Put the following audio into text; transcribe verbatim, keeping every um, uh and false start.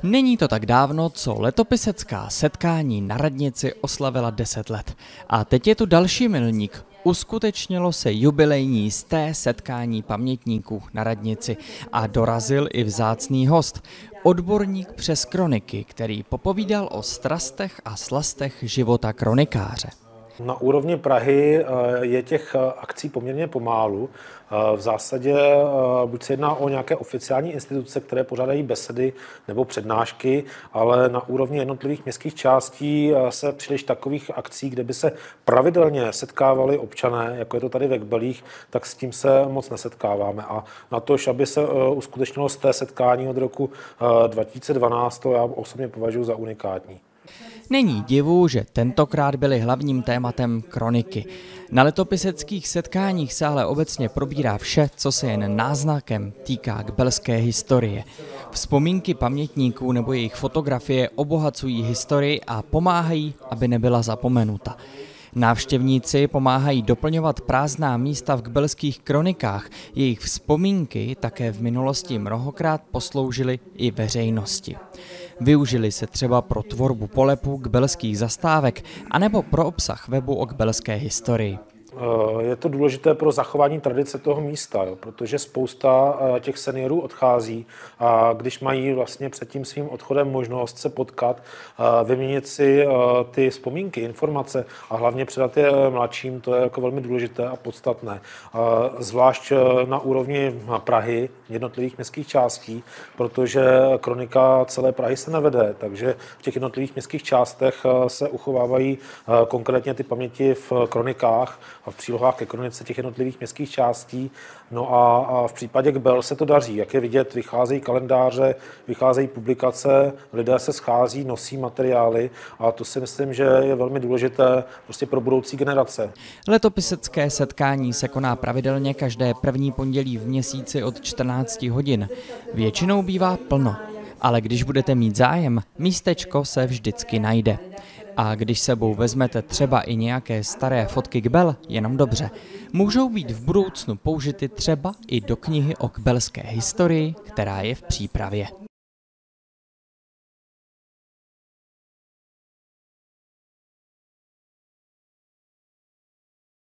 Není to tak dávno, co letopisecká setkání na radnici oslavila deset let. A teď je tu další milník. Uskutečnilo se jubilejní sté setkání pamětníků na radnici a dorazil i vzácný host. Odborník přes kroniky, který popovídal o strastech a slastech života kronikáře. Na úrovni Prahy je těch akcí poměrně pomálu. V zásadě buď se jedná o nějaké oficiální instituce, které pořádají besedy nebo přednášky, ale na úrovni jednotlivých městských částí se příliš takových akcí, kde by se pravidelně setkávali občané, jako je to tady ve Kbelích, tak s tím se moc nesetkáváme. A na to, aby se uskutečnilo z té setkání od roku dva tisíce dvanáct, to já osobně považuji za unikátní. Není divu, že tentokrát byly hlavním tématem kroniky. Na letopiseckých setkáních se ale obecně probírá vše, co se jen náznakem týká kbelské historie. Vzpomínky pamětníků nebo jejich fotografie obohacují historii a pomáhají, aby nebyla zapomenuta. Návštěvníci pomáhají doplňovat prázdná místa v kbelských kronikách. Jejich vzpomínky také v minulosti mnohokrát posloužily i veřejnosti. Využili se třeba pro tvorbu polepů kbelských zastávek anebo pro obsah webu o kbelské historii. Je to důležité pro zachování tradice toho místa, jo, protože spousta těch seniorů odchází a když mají vlastně před tím svým odchodem možnost se potkat, vyměnit si ty vzpomínky, informace a hlavně předat je mladším, to je jako velmi důležité a podstatné. Zvlášť na úrovni Prahy, jednotlivých městských částí, protože kronika celé Prahy se nevede, takže v těch jednotlivých městských částech se uchovávají konkrétně ty paměti v kronikách a v přílohách ke kronice těch jednotlivých městských částí. No a, a v případě Kbel se to daří. Jak je vidět, vycházejí kalendáře, vycházejí publikace, lidé se schází, nosí materiály a to si myslím, že je velmi důležité prostě pro budoucí generace. Letopisecké setkání se koná pravidelně každé první pondělí v měsíci od čtrnácti hodin. Většinou bývá plno, ale když budete mít zájem, místečko se vždycky najde. A když sebou vezmete třeba i nějaké staré fotky kbel, jenom dobře, můžou být v budoucnu použity třeba i do knihy o kbelské historii, která je v přípravě.